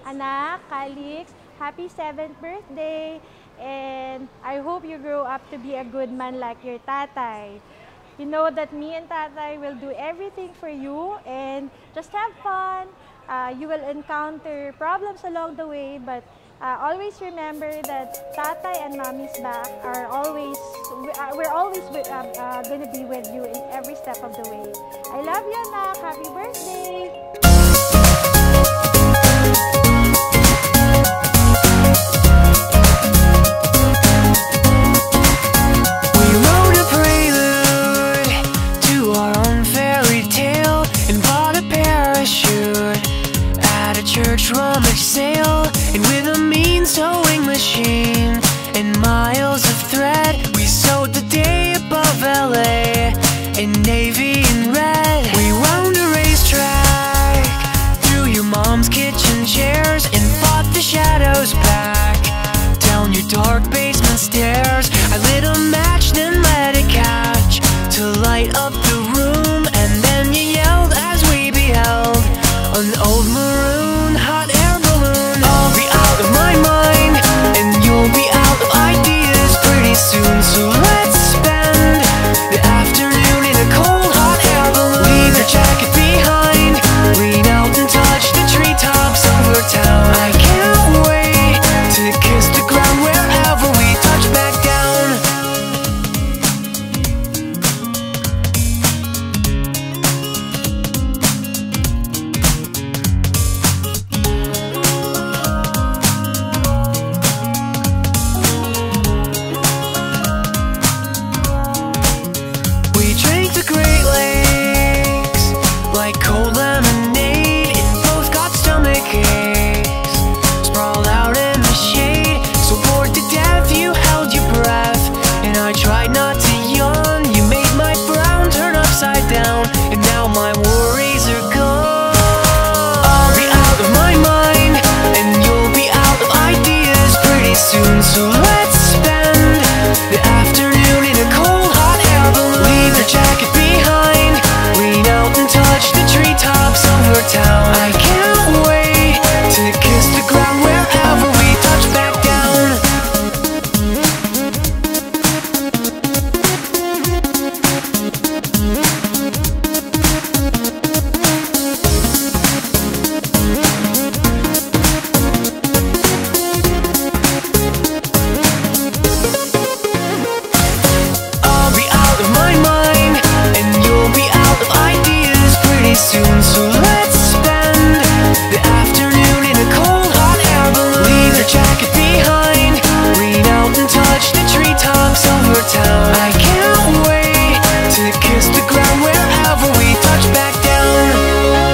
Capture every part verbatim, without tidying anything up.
Anak, Calix, happy seventh birthday! And I hope you grow up to be a good man like your tatay. You know that me and tatay will do everything for you and just have fun. Uh, you will encounter problems along the way, but uh, always remember that tatay and mommy's back are always, uh, we're always with, uh, uh, gonna be with you in every step of the way. I love you, anak. Happy birthday! Church rummage sale, and with a mean sewing machine and miles of thread, we sewed the day above L A in navy and red. We wound a racetrack through your mom's kitchen chairs and fought the shadows back down your dark basement stairs. I lit a match, then let it catch to light up the room, and then you yelled as we beheld an old maroon hot air balloon. I'll be out of my mind, and you'll be out of ideas pretty soon. So let's spend the afternoon in a cold hot air balloon. Leave your jacket behind, lean out and touch the treetops over town. I can't wait to kiss the ground wherever we touch back down. Like cold lemonade, and both got stomach aches. Sprawled out in the shade, so bored to death you held your breath, and I tried not to yawn. You made my frown turn upside down, and now my worries are gone. I'll be out of my mind, and you'll be out of ideas pretty soon. So let's spend the afternoon in a cold hot air balloon. Leave your jacket behind, lean out and touch the treetops over town. I can't wait to kiss the ground wherever we touch back down. I'll be out of my mind, and you'll be out of ideas pretty soon. So let's spend the afternoon in a cold hot air balloon. Leave your jacket behind, lean out and touch the treetops over town. I can't wait to kiss the ground wherever we touch back down.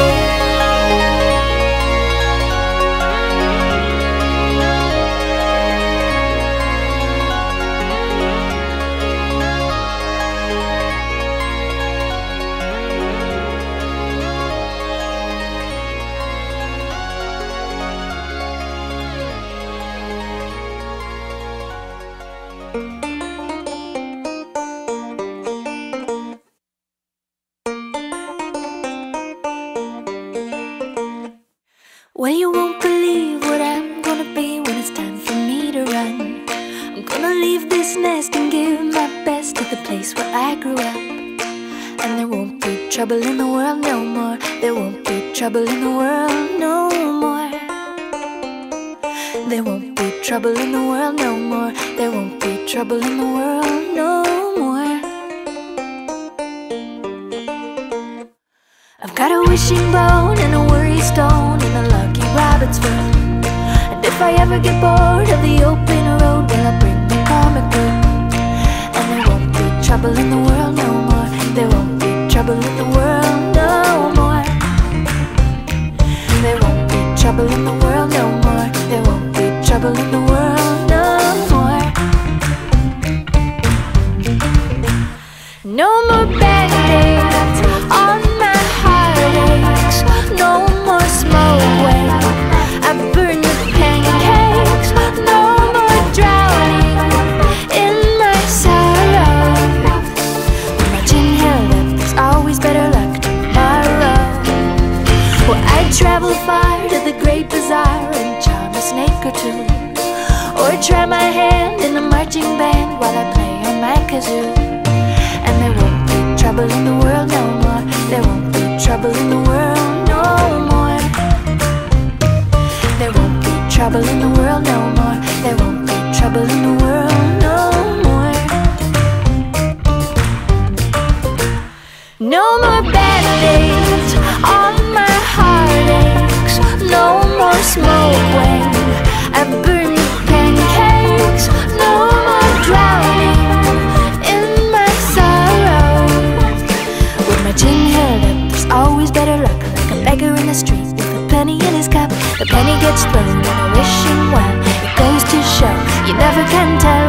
Well, you won't believe what I'm gonna be when it's time for me to run. I'm gonna leave this nest and give my best to the place where I grew up. And there won't be trouble in the world no more. There won't be trouble in the world no more. There won't be trouble in the world no more. There won't be trouble in the world no more. I've got a wishing bone and a worry stone and a lucky rabbit's foot. And if I ever get bored of the open road, well, I'll bring my comic book. And there won't be trouble in the world no more. There won't be trouble in the world no more. There won't be trouble in the world no more. There won't be trouble in the world no more. No more band-aids on my heartaches. No more smoke when I burn the pancakes. No more drowning in my sorrow. When my chin held up, there's always better luck tomorrow. Well, I travel far to the great bazaar and try my hand in the marching band while I play on my kazoo. And there won't be trouble in the world no more. There won't be trouble in the world no more. There won't be trouble in the world no more. There won't be trouble in the world no more. No more bad days, all my heartaches. No more smoke when I burn the pancakes. No more drowning in my sorrow. With my chin held up, there's always better luck. Like a beggar in the street with a penny in his cup. The penny gets thrown and I wish him well. It goes to show you never can tell